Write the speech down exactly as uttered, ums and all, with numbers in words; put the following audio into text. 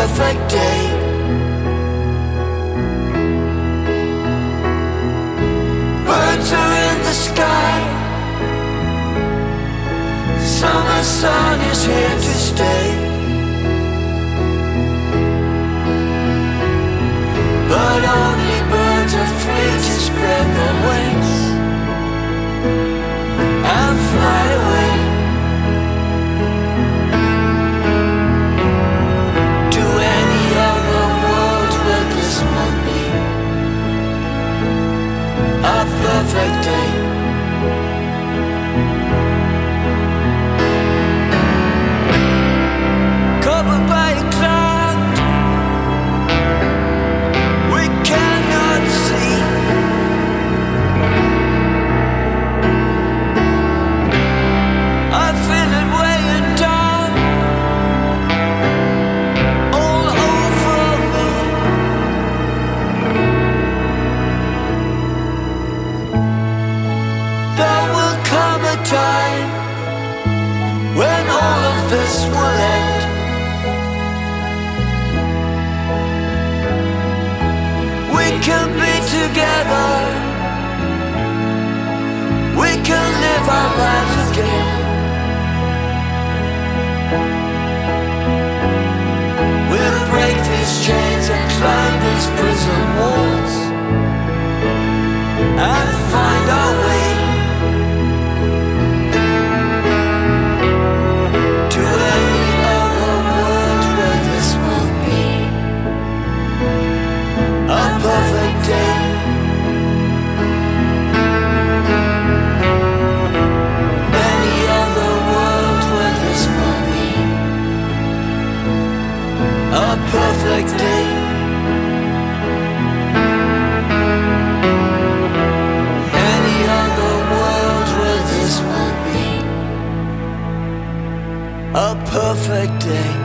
perfect day. Birds are in the sky. Summer sun is here to stay. But only birds are free to spread their wings and fly away to any other world where this will be a perfect day. Covered by a cloud we cannot see. I feel it weighing down all over me. There will come a time when all of this will end. We can be together. We can live our lives again. We'll break these chains and climb these prison walls and find our way to any other world where this will be a perfect day. Any other world where this will be a perfect day. Any other world where this will be a perfect day.